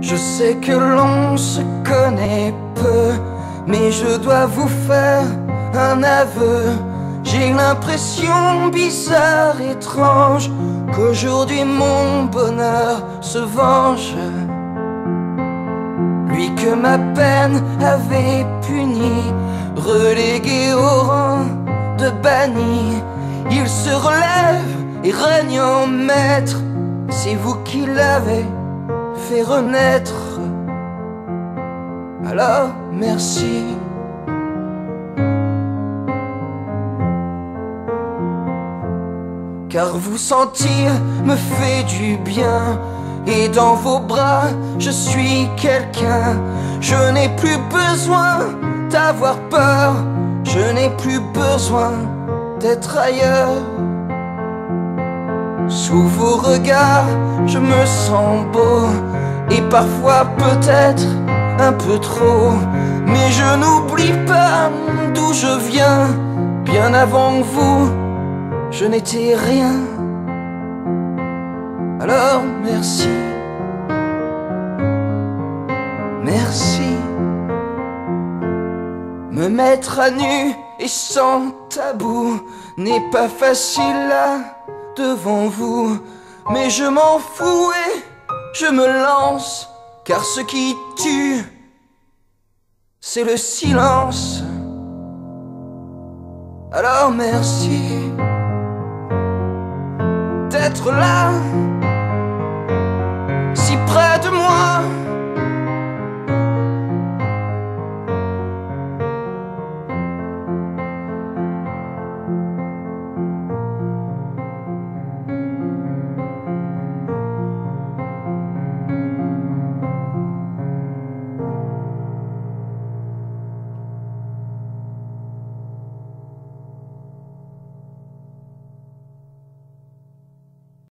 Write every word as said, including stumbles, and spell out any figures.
Je sais que l'on se connaît peu, mais je dois vous faire un aveu. J'ai l'impression bizarre, étrange, qu'aujourd'hui mon bonheur se venge. Lui que ma peine avait puni, relégué au rang de banni, il se relève et règne en maître. C'est vous qui l'avez fait renaître. Alors merci. Car vous sentir me fait du bien, et dans vos bras je suis quelqu'un. Je n'ai plus besoin d'avoir peur, je n'ai plus besoin d'être ailleurs. Sous vos regards je me sens beau, et parfois peut-être un peu trop. Mais je n'oublie pas d'où je viens. Bien avant vous je n'étais rien. Alors merci, merci. Me mettre à nu et sans tabou n'est pas facile là devant vous, mais je m'en fous et je me lance, car ce qui tue, c'est le silence. Alors merci d'être là